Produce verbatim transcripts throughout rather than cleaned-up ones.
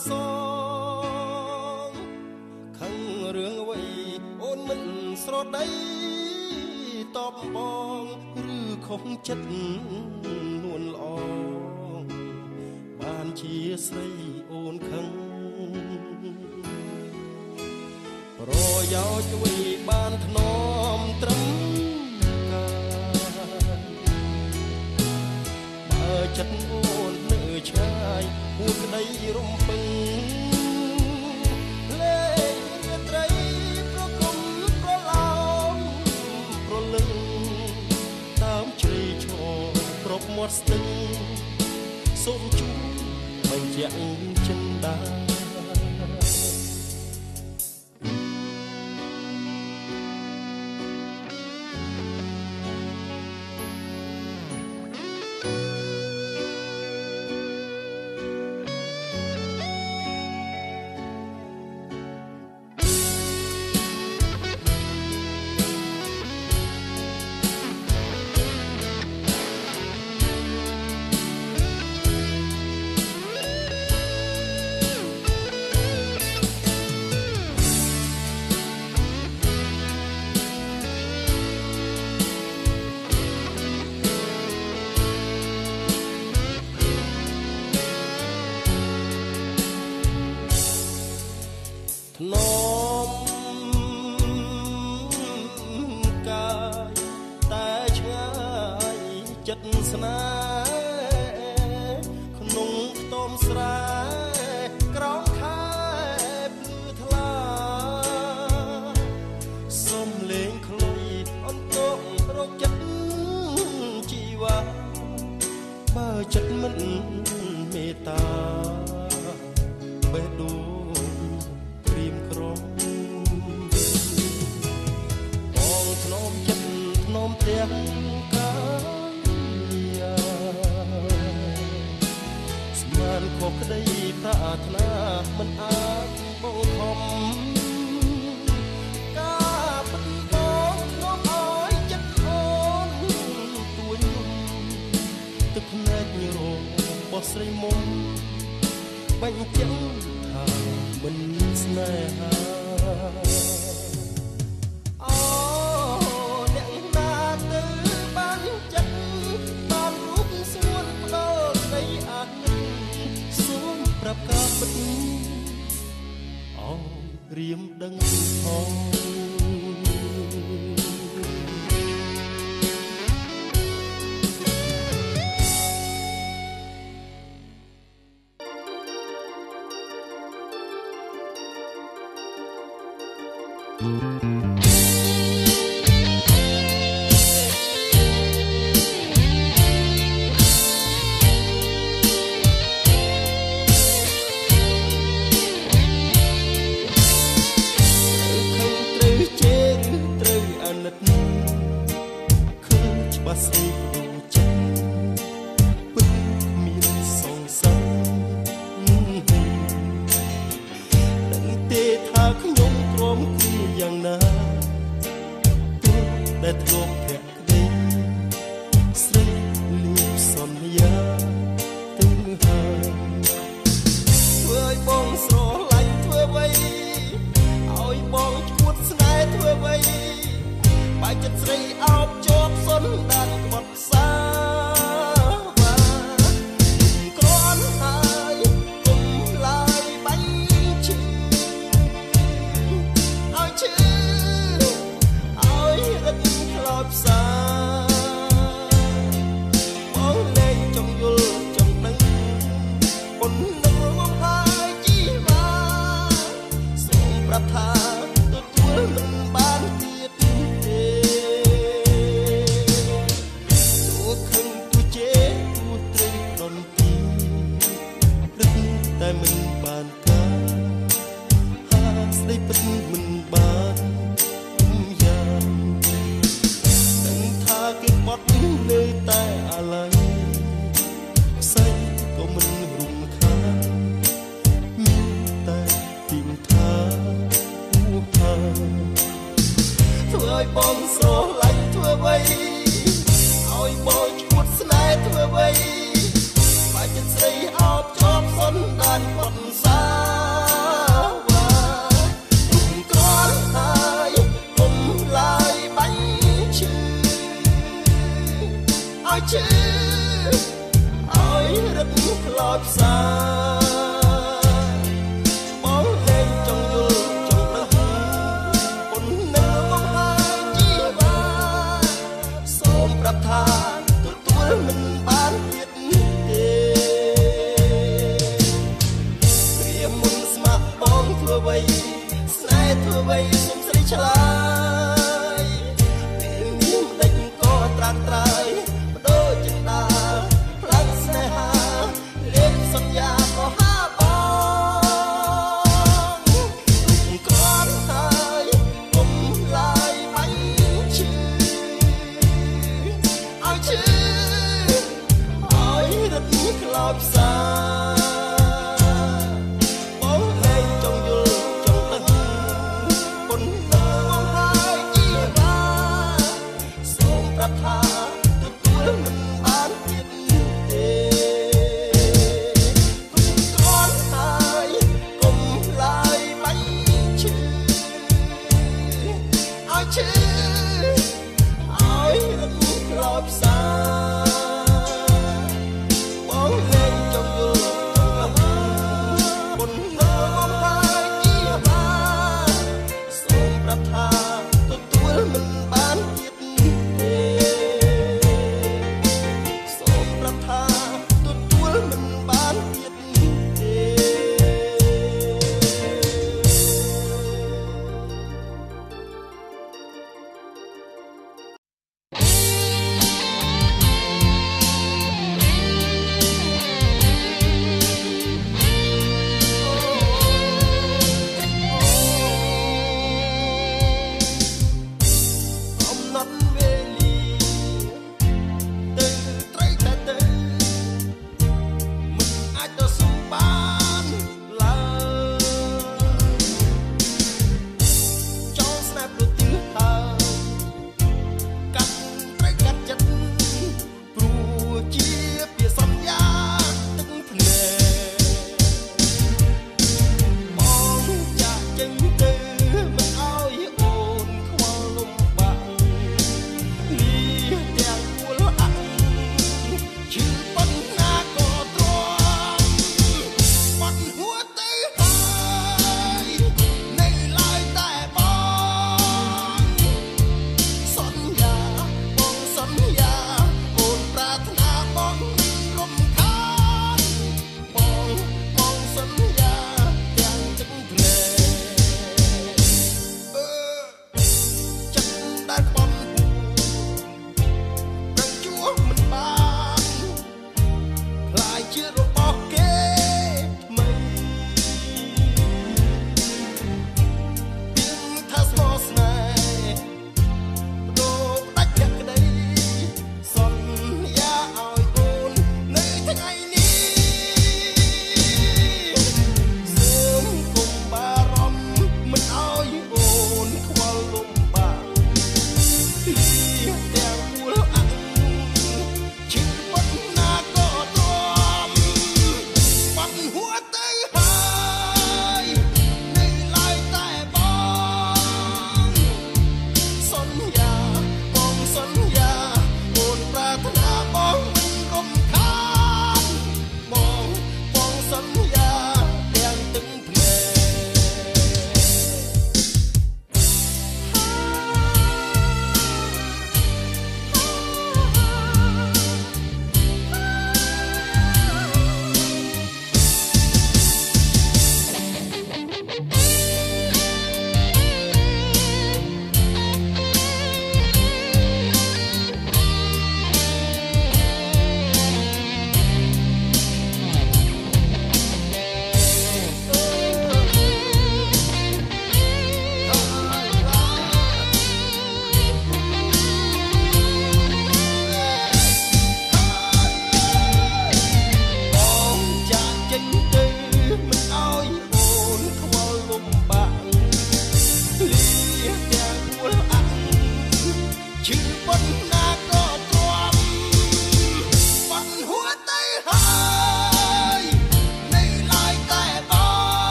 สองขังเรื่องไว้โอนมันสรดได้ตอบมองหรือคงจัดนวลอองบ้านเชียใส่โอนขังรอยาวช่วยบ้านถนอมตรำกาบ่จัดโอนเนื้อชายหัวกระไดร่มปึงเล่เรือไตรเพราะคมเพราะลาวเพราะลึงตามใจชอบปรบหมดตึงส้มจุ้มไม่แจ้งจันดาน้อมกายแต่ชายจัดสนาขนมต้มสลายกร้องคายพลือทลาส้มเลงคลอยอ่อนโตรกจัดจีวาบ้าจัดมันเมตตาเบดูน้อมจัดน้อมเตียงกายสมานขอบได้พระอาถนามันอาจบ่คอมกาปันน้องน้อมอ้อยจัดอ่อนตัวยุ่มตึกแนกโรบ่ใส่มนบัญญัติทางมันสน่หาปรับกาบดเอาเรียมดังทองบาสีดูจังปึ๊กมีสองสามดังเตะทาขยมกรมคืออย่างนั้นตัวได้ทบแทกได้สรีลีบสนยาตึงหาเพื่อบ้องสโลไหลเพื่อไว้เอาบ้องขวดสนายเพื่อไว้ไปจัดสรีเอาจบสนดันกดสาวากรอนหายกุมลายใบชื่อเอาชื่อเอารักคลอบสามองในจงยุลจงนึงบนนึกว่าหายจีมาส่งประทานตัวตัวมันบ้านเตียดเดแต่มันบานกาหากได้เป็นมันบานคุ้มยามดังทาเก็บบดในแต่อะไรใส่ก็มันรุมค่ามีแต่ติ่งทาหูหาถ้วยบอมโซไหลถ้วยไว้เอาบอยขวดสนายถ้วยไว้ไปจะใส่เอาจอบสนด้านกดสาវ័យសុំស្រីឆ្លើយពេលនេះមិនដេញក៏ត្រាំត្រើយបដូរចិន្តាផ្លាក់ស្នេហាលេបសន្យាក៏ហាបងគ្រាន់ហើយគុំឡាយបាញ់ឈឺឲ្យឈឺឲ្យរត់ខ្លោចផ្សាបងលែងចង់យល់ចង់ដឹងប៉ុន្តែ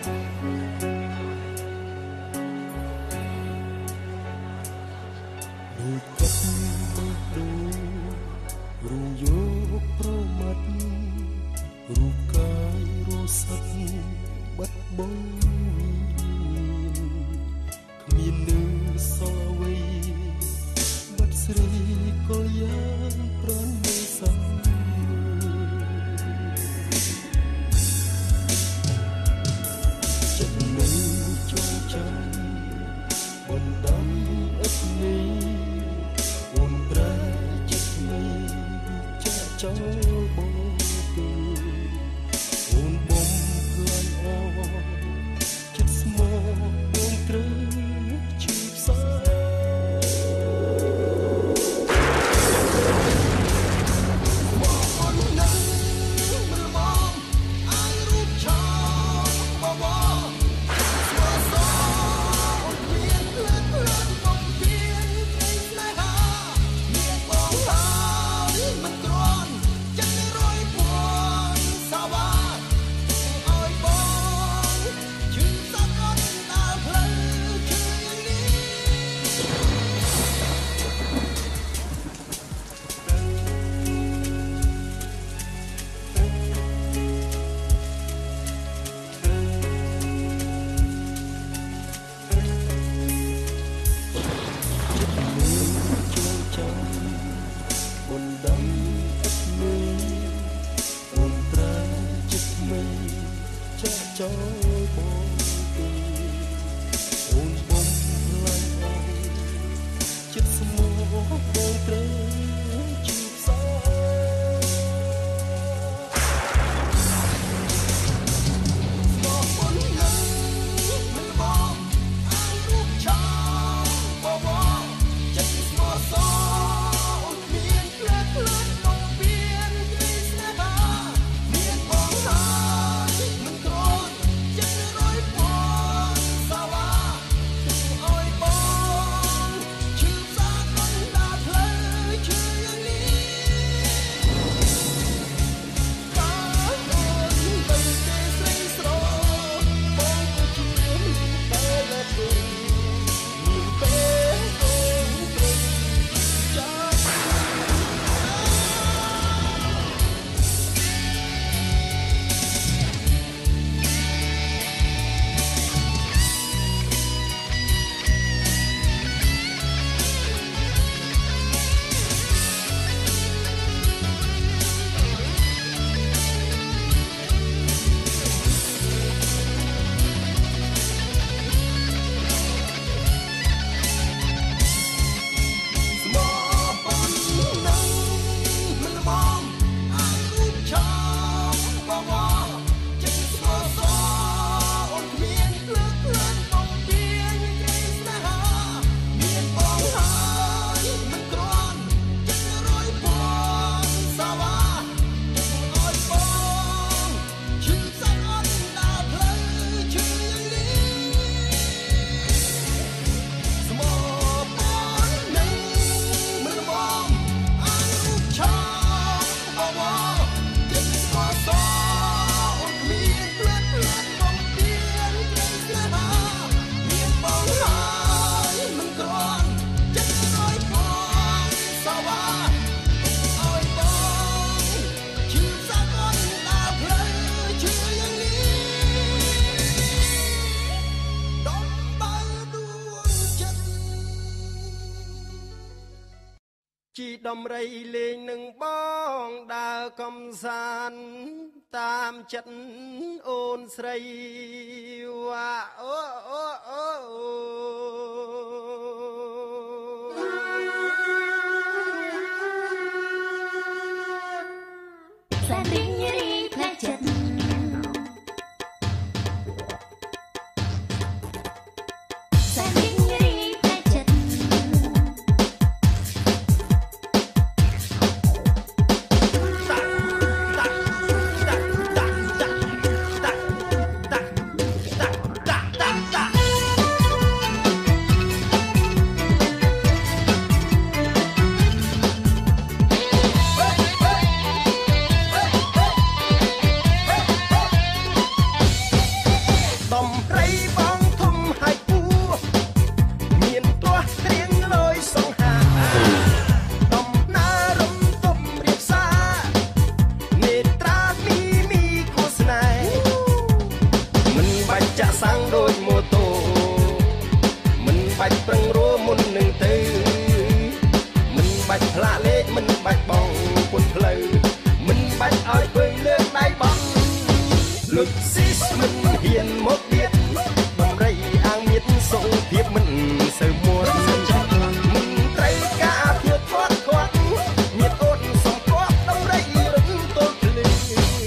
ជីដំរីលេងនឹងបងដើរកំសាន្តតាមចិត្តអូនស្រីវ៉ាអូអូអូសារីញរីផ្លែចិត្តចាក់សាំងដូចម៉ូតូមិនបាច់ប្រឹងរមុននឹងទៅមិនបាច់ផ្លាកលេខមិនបាច់បងពុនផ្លូវមិនបាច់ឲ្យធ្វើលើកដៃបងលុចស៊ីសមិនហ៊ានមកទៀតបំរីអាងមៀតសុខភាពមិនសូវមួនមិនត្រូវការភាពធាត់ធាត់មៀតអូនសំពត់ដំរីរំទល់ភ្លឺ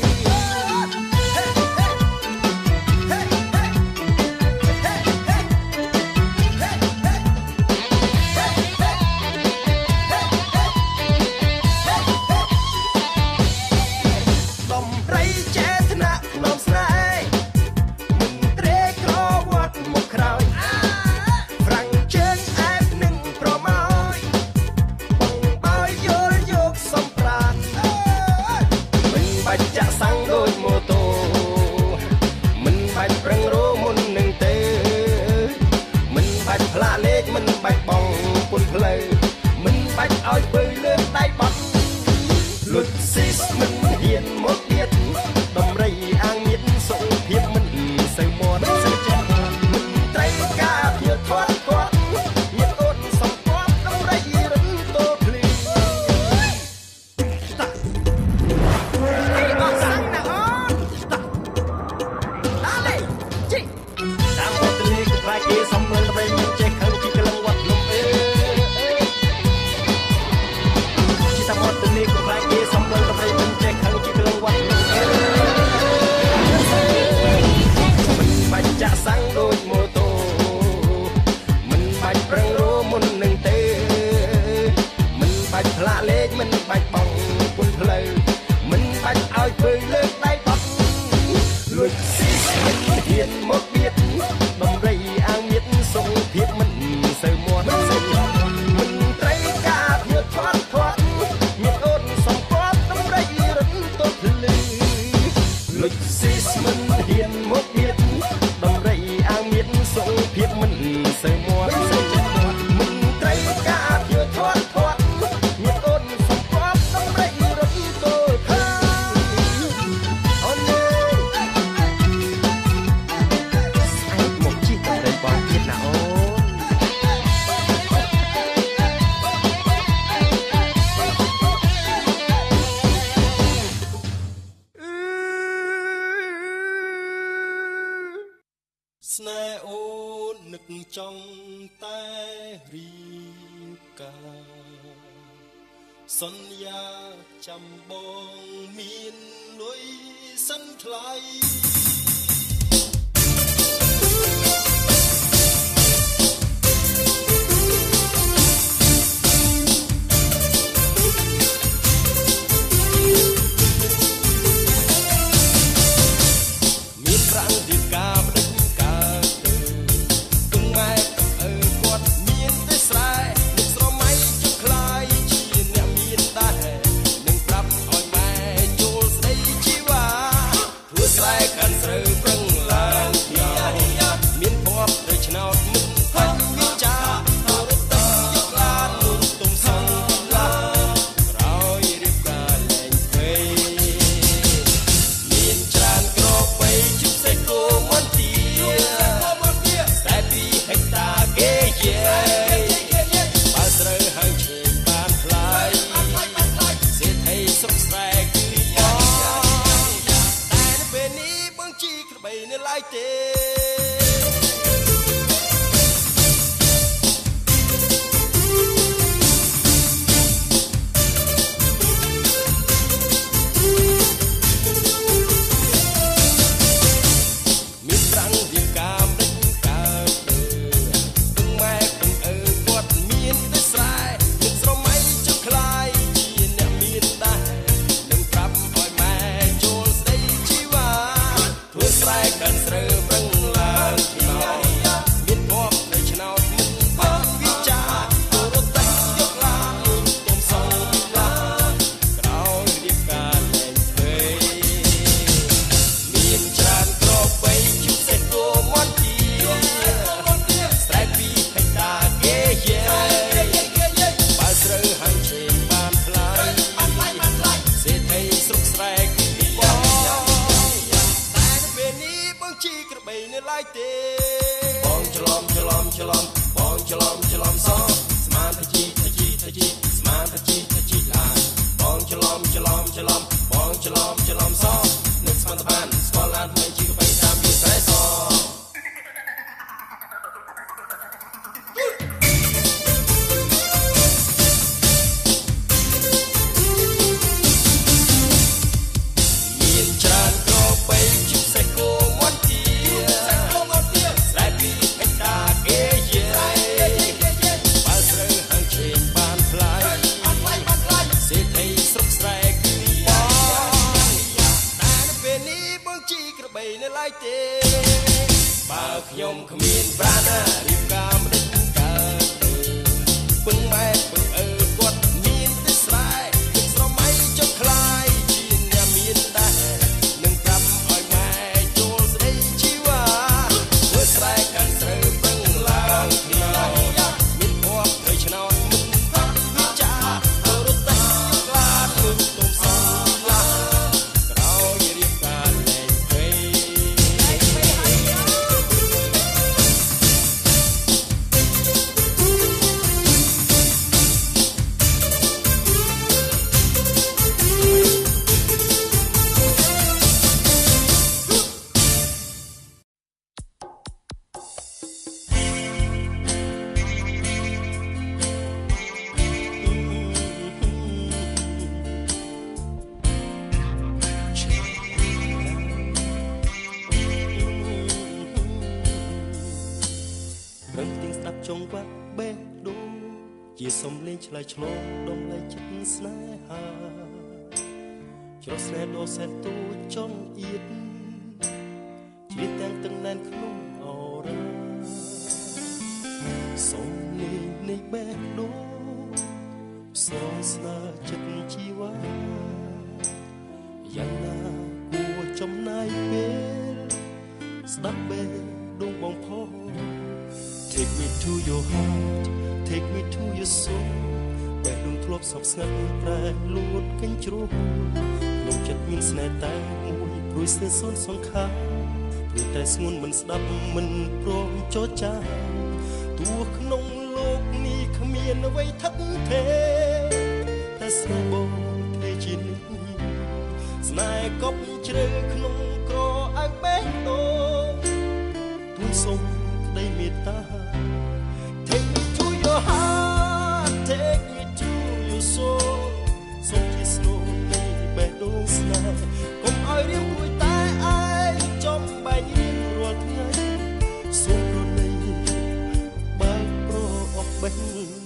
ស្នេហ៍អូននឹកចង់តែរីកាសន្យាចាំបងមានលុយសិនថ្លៃមានប្រាំងទីកាបដឹកកើតទុំម៉ែអើគាត់មានទេស្រែនឹងស្រមៃជុំខ្លាយជាអ្នកមានដែរនឹងប្រាប់ឲ្យម៉ែចូលស្ដីជីវ៉ាធ្វើស្រែកាន់ស្រូវប្រឹងឡើងមានភ័ព្វទៅឆ្នោតមុខផាច់វិចាររត់ទៅយកឡាននោះទុំសងឡាក្រោយរៀបការលែងពេមានច្រើនក្របបីជុំសេកូមន្ទីតែពីហិកតាគេយាយបើស្រូវហើយឈើបានថ្លៃសេដ្ឋីសុខស្រែគឺយ៉ាតែនៅពេលនេះបងជីក្របីនៅឡើយទេមានប្រាំងរៀបការដឹកកើតទុំម៉ែទុំអើគាត់មានទេស្រែនឹងស្រមៃចុះខ្លាយជាអ្នកមានដែរនឹងប្រាប់ឲ្យម៉ែចូលស្ដីជីវ៉ាធ្វើស្រែកាន់ស្រូវប្រឹងឡើងឆ្នោតមានភ័ព្វនៅឆ្នោតមុខផាច់វិចារទៅរត់តែយកឡានទុំសងឡាក្រោយរៀបការលែងពេមានច្រើនក្របបីជុំសេកូមនេះឡើយទេបងច្រឡំច្រឡំច្រឡំបងច្រឡំច្រឡំសស្មានតជីតជីតជីស្មានតជីតជីឡានបងច្រឡំច្រឡំច្រឡំបងច្រឡំច្រឡំសនឹកស្មានតបានស្គាល់ឡានថ្មីជីក៏បីតាមវាស្រែសបើខ្ញុំគ្មានប្រាណារៀបការមិនដឹងកើតពឹងម៉ែពឹងអើគាត់មានទេស្រែគិតស្រមៃចុះខ្លាយជាអ្នកមានដែរនឹងប្រាប់ឲ្យម៉ែចូលស្ដីជីវ៉ាធ្វើស្រែកាន់ត្រូវពឹងឡើងគ្នាមានភ័ព្វទៅឆ្នោតមិនផាត់ចារត់តែខ្លាចមើលទុំសងឡាក្រោយរៀបការលែងពេកចង្វាក់បេះដូងជាសំលេងឆ្លើយឆ្លងដុំលែងចិត្តស្នេហាច្រោះស្នេហ៍ដោសែនទូចង់អៀតជ្រៀតទាំងទាំងណែនក្នុងអរ៉ាសំលេងនៃបេះដូងផ្សងស្នេហ៍ចិត្តជីវ៉ាយ៉ាងណាគួរចំណាយពេលស្ដាប់បេះដូងបងផង Take me to your heart, take me to your soul បែបដួងធ្លាប់សោកស្ងាត់ប្រែលួតកញ្ជ្រោះក្នុងចិត្តមានស្នេហ៍តែមួយព្រួយស្ទើរសូន្យសង្ខារព្រោះតែស្ងួនមិនស្ដាប់មិនព្រមចរចាទោះក្នុងលោកនេះគ្មានអ្វីថឹកថេរតែស្នេហ៍បងទេជានេះស្នេហ៍កប់ជ្រៅក្នុងក្រអៅបេះដូងទូលសូមក្តីមេត្តា Take me to your heart, take me to your soul សូមជាស្នូលនៃបេះដូងស្នេហ៍កុំឲ្យរៀងរួចតែឯងចំបែករៀងរាល់ថ្ងៃសូមប្រណីបើកប្រអប់បេះដូង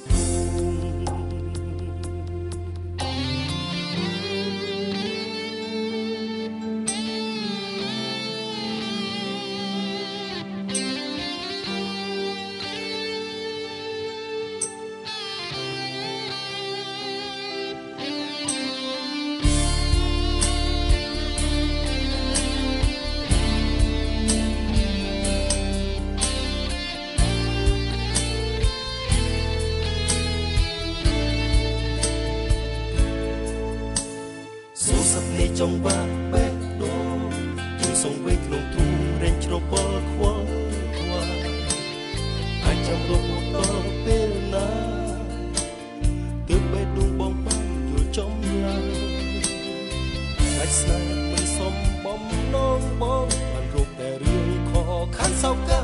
ចង្វាក់បេះដូងទូសងវេក្នុងទូរែងច្របល់ខ្វល់ខ្វាយអាចចាំរកមកដល់ពេលណាទើបបេះដូងបងបានយល់ចំឡើយអាចស្នេហ៍មិនសមបំណងបងបានរកតែរឿងខកខានសោកកា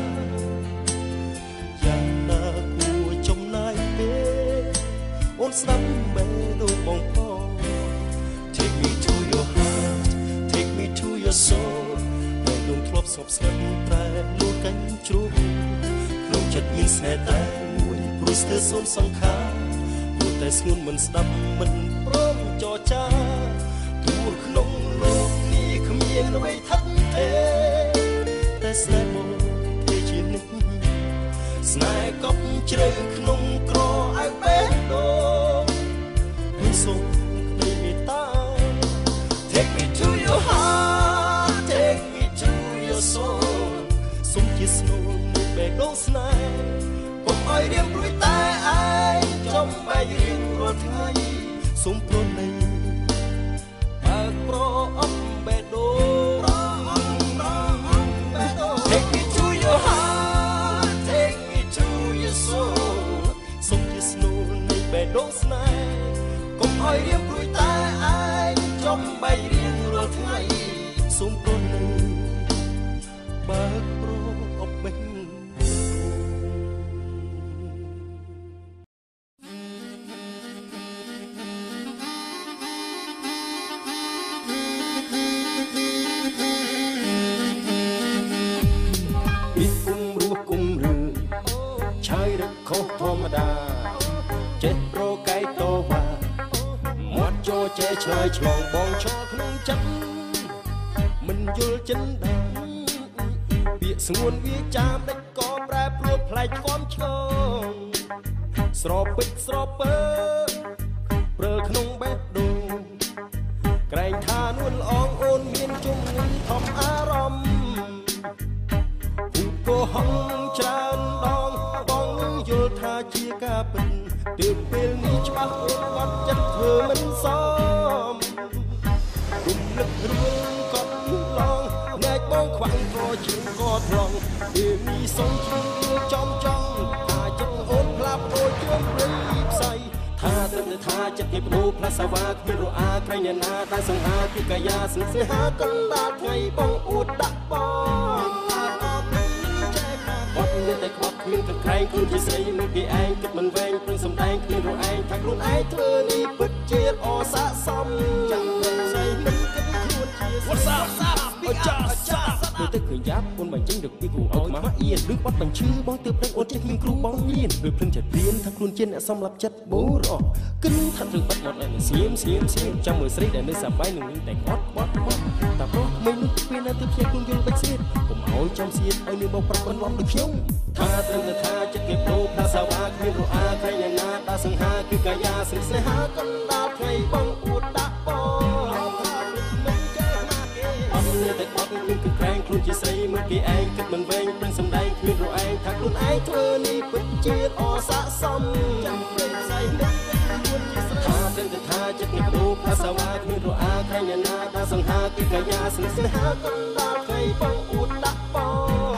យ៉ាងណាគួរចំណាយពេលអូនស្ដាប់បេះដូងបងផង Take me to your heart, take me to your soul បែបដួងធ្លាប់សពស្ងាត់ប្រែលួតកញ្ជ្រោះក្នុងចិត្តមានស្នេហ៍តែមួយព្រោះស្ទើរសូន្យសង្ខារព្រោះតែស្ងួនមិនស្ដាប់មិនព្រមចរចាទោះក្នុងលោកនេះគ្មានអ្វីថឹកទេតែស្នេហ៍បងទេជានេះស្នេហ៍កប់ជ្រៅក្នុងក្រអៅបេះដូងហើយសូមក្តីមេត្តា Take me to your heart, take me to your soul សូមជាស្នូលនៃបេះដូងស្នេហ៍កុំឲ្យរៀងរួចតែឯងចំបែករៀងរាល់ថ្ងៃសូមប្រណីបើកប្រអប់បេះដូងប្រអប់ប្រអប់បេះដូងឆ្លើយឆ្លងបងឈរក្នុងចិត្តមិនយល់ចិនដែរពាក្យស្ងួនវាចាមដេចក៏ប្រែប្រួលផ្លែកខ្វំឆ្កងស្រពេចស្រពើព្រើក្នុងបេះដូងក្រែងថានួនល្អងអូនមានជំងឺធំអារម្មណ៍គូកោហងច្រើនដងបងយល់ថាជាការពិតទើបពេលនេះច្បាស់អូនបាត់ចិត្តធ្វើមិនសមគុំនឹករឿងកត់ឡងណែកបងខ្វាំងក៏ជាងក៏ត្រង់ពេលនេះសុំជាចំចំថាចិត្តអូនផ្លាប់ដូចជើងព្រៃផ្សៃថាទៅថាចិត្តនេះបដូរផ្លាសាវ៉ាគ្មានរអាក្រែងអ្នកណាដែលសង្ហាគឺកាយាស្នេហ៍ហាកណ្ដាលថ្ងៃបងអួតដាក់បងអត់មានតែខ្វត់គ្មានទឹកក្រែងខ្លួនជាស្រីមួយពីឯងគិតមិនវែងព្រឹងសំដែងគ្មានរឯងថាខ្លួនឯងធ្វើនេះពិតជាអស័ក្តិសមចាំមិនស្រីមិនគិតខ្លួនជាស្រី What's up What's up អចាសាទៅទៅឃើញយ៉ាប់អូនបញ្ចេញទឹកពីគ្រូឲ្យខ្មាស់អៀនឬបាត់បញ្ឈឺបងទើបដឹងអូនចេះគ្មានគ្រូបងញៀនឬភ្លឹងចិត្តរៀនថាខ្លួនជាអ្នកសម្លាប់ចិត្តបូរអគិនថាត្រូវបាត់មកឲ្យស្ងៀមស្ងៀមស្ងៀមចាំមើលស្រីដែលនៅសប្បាយនឹងនឹងតែគាត់បាត់បាត់តែប្រុសមិនពេលណាទៅភ្ញាក់ខ្លួនយល់បាច់ស្រៀតកុំឲ្យចំសៀតឲ្យនឹងបងប្រាប់បន្លំដូចខ្ញុំថាត្រឹមតែថាចិត្តគេដូរផ្លាសាវ៉ាគ្មានរអាក្រែងអ្នកណាដែលសង្ហាគឺកាយាស្នេហាកណ្ដាលថ្ងៃបងអួតដាក់បងអត់មានតែបាត់គឺគឺក្រែងខ្លួនជាស្រីមួយគេឯងគិតមិនវែងព្រឹងសំដែងគ្មានរឯងថាខ្លួនឯងធ្វើនេះពិតជាអស័ក្តិសមចាំព្រឹងស្អីមិនខ្លួនជាស្រីថាត្រឹមតែថាចិត្តគេដូរផ្លាសាវ៉ាគ្មានរអាក្រែងអ្នកណាដែលសង្ហាគឺកាយាស្នេហាកណ្ដាលថ្ងៃបងអួតដាក់បង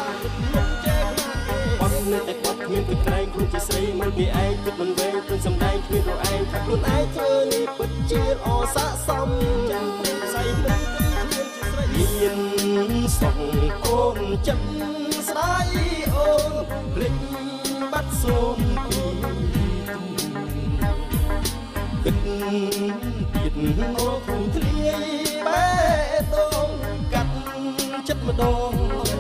អត់មានតែបាត់គ្មានគឺក្រែងខ្លួនជាស្រីមួយគេឯងគិតមិនវែងព្រឹងសំដែងគ្មានរឯងថាខ្លួនឯងធ្វើនេះពិតជាអស័ក្តិសមចាំព្រឹងស្អីមិនមានសងកូនចិត្តស្ដាយអូនភ្លេចបាត់សូនពីគិតទៀតអូនគ្រូធ្លាយបេះដូងកាត់ចិត្តម្ដង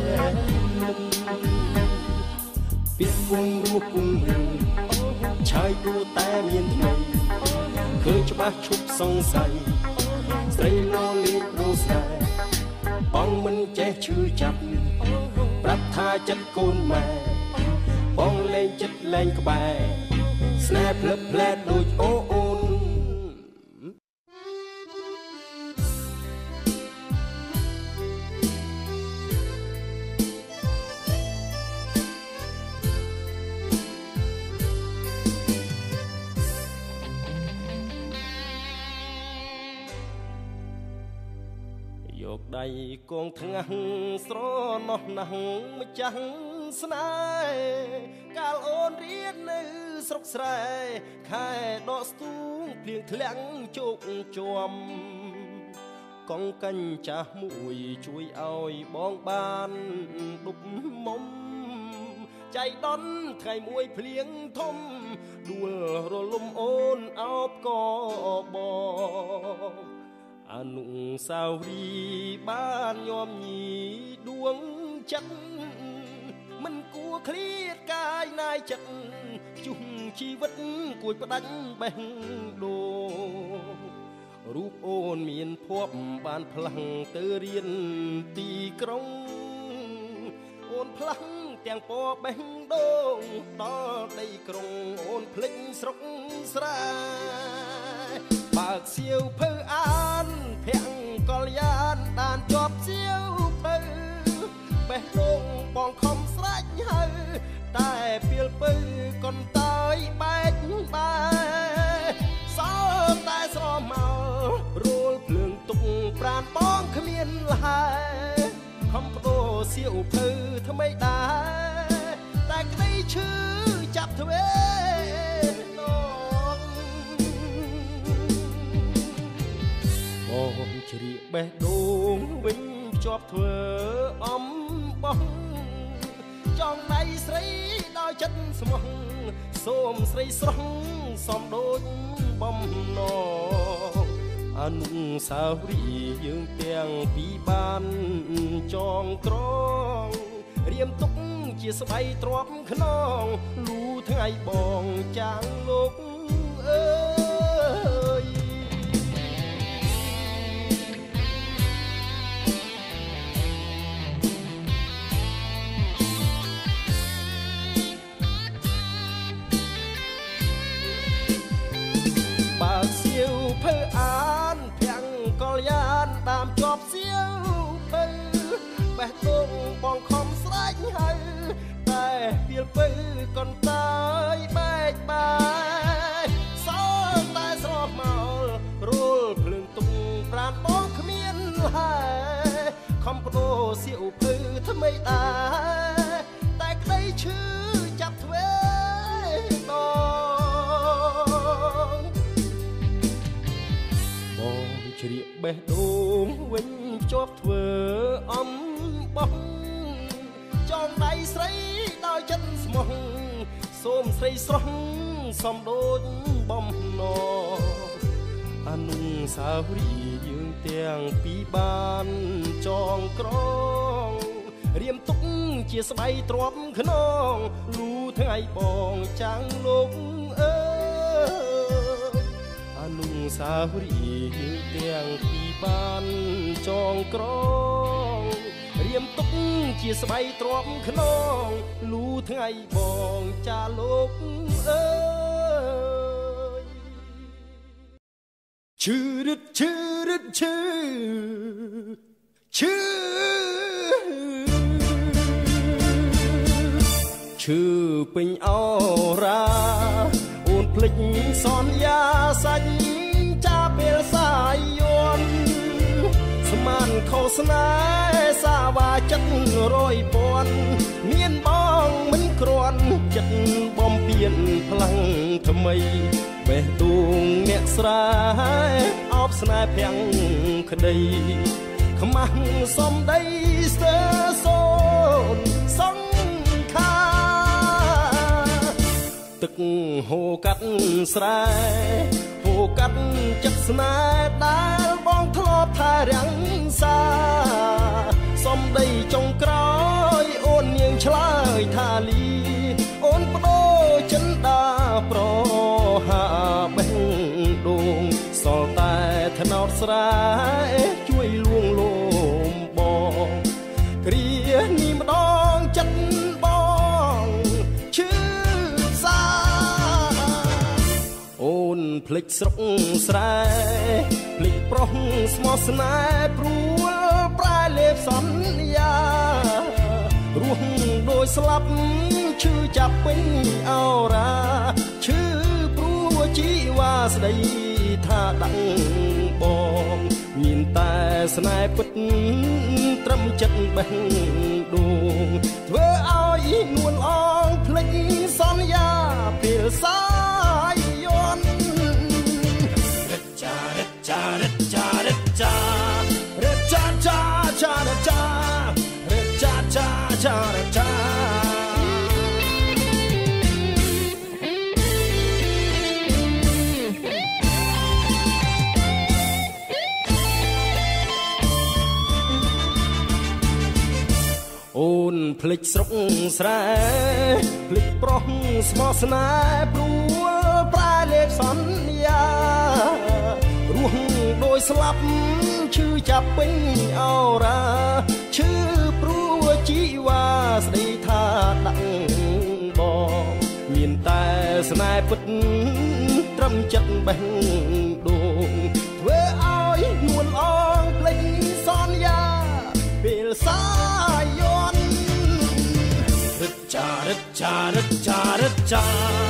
ពីគង់រស់គង់រឿងឆាយគួរតែមានថ្មីឃើញច្បាស់ឈប់សង្ស័យស្រីលោលីប្រូស្នេហ៍បងមិនចេះឈឺចាប់ប្រាប់ថាចិត្តកូនម៉ែបងលែងចិត្តលែងក្បែរស្នេហ៍ភ្លឹបភ្លែតដូចអូអូនយកដៃគងថ្ងាស់ស្រណោះណាស់ម្ចាស់ស្នេហ៍កាលអូនរៀននៅស្រុកស្រែខែដកស្ទូងភ្លៀងធ្លាក់ជោគជាំកងកញ្ចាស់មួយជួយឲ្យបងបានដុបមុំចៃដន្យថ្ងៃមួយភ្លៀងធំដួលរលំអូនអោបកបងអនុសាវរីយ៍បានញោមញីដួងចិត្តមិនគួរឃ្លាតកាយណាយចិត្តជុះជីវិតគួចផ្ដាច់បេះដូងរូបអូនមានភ័ព្វបានផ្លាស់ទៅរៀនទីក្រុងអូនផ្លាស់ទាំងពណ៌បេះដូងដល់ដីក្រុងអូនភ្លេចស្រុកស្រែបើកសៀវភៅអានភ័ក្រកលយានបានជាប់សៀវភៅបេះដូងបងខំស្រេចហើតែពីលពៅកុនតើយបែកបែសោតែស្រមករួលភ្លើងទុកប្រានបងគ្មានលហើយខំបដូរសៀវភៅថ្មីដែរតែក្តីឈឺចាប់ទ្វេបងជ្រៀកបេះដូងវិញជាប់ធ្វើអំបោះចង់ដៃស្រីដល់ចិត្តស្មោះសូមស្រីស្រស់សំដូចបំណងអនុសាវរីយ៍យើងទាំងពីរបានចងក្រងរៀមទុកជាស្បៃទ្រាំខ្នងលូថ្ងៃបងចាងលោកអើយជាប់សៀវភៅបេះដូងបងខំស្រែកហើយតែពីលពៅកូនតាយបែកបាយសោតែស្រស់មករួលភ្លើងទុំប្រានបងគ្មានហើយខំបដូរសៀវភៅថ្មីដែរតែក្តីឈឺចាប់ទ្វេដងបងជ្រៀកបេះដូងវិញជាប់ធ្វើអំបោះចងដៃស្រីដោយចិត្តស្មោះសូមស្រីស្រស់សំដូចបំណអនុសាវរីយ៍យើងទាំងពីរបានចងក្រងរៀមទុកជាស្បៃទ្រាំខ្នងលូថ្ងៃបងចាំងលោកអើយអនុសាវរីយ៍យើងទាំងពីរបានចងក្រងរៀមទុកជាស្បៃទ្រាំខ្នងលូថ្ងៃបងចាលោកអើយឈឺរឹតឈឺរឹតឈឺឈឺឈឺពេញអរ៉ាអូនភ្លេចសន្យាសាច់ចាពេលសាយយន់ស្មានខុសស្នេហ៍សាវាចិត្តរយពាន់មានបងមិនគ្រាន់ចិត្តបំពេញផ្លាំងថ្មីបេះដូងអ្នកស្រែអបស្នេហ៍ភាំងក្តីខ្មាស់សំដីស្ទើសូនសង្ខាទឹកហូរកាត់ស្រែហូរកាត់ចិត្តស្នេហ៍ដែលបងធ្លាប់ថែរាំងសាសំដីចុងក្រោយអូននាងឆ្លើយថាលីអូនបដូរចិនដាប្រហាបេះដូងសល់តែថ្នោតស្រែជួយលួងលោមបងគ្រានេះម្ដងចិត្តបងឈឺសាអូនភ្លេចស្រុកស្រែភ្លេចប្រុសស្មោះស្នេហ៍ព្រួលប្រែលេបសន្យារស់ដោយស្លាប់ឈឺចាប់ពេញអរ៉ាឈឺព្រោះជីវ៉ាស្ដីថាដាក់បងមានតែស្នេហ៍ពិតត្រឹមចិត្តបេះដូងធ្វើឲ្យនួនអងភ្លេចសន្យាពេលសាយយន់រត់ចារត់ចារត់ចារត់ចារត់ចាចាចារត់ចារត់ចាចាចារត់ចាអូនភ្លេចស្រុកស្រែភ្លេចប្រុសស្មោះស្នេហ៍ព្រួលប្រែលេបសន្យារស់ដោយស្លាប់ឈឺចាប់ពេញអរ៉ាឈឺព្រោះជីវ៉ាស្ដីថាដាក់បងមានតែស្នេហ៍ពិតត្រឹមចិត្តបេះដូងធ្វើឲ្យនួនអងភ្លេចសន្យាពេលសាយយន់រត់ចារត់ចារត់ចារត់ចា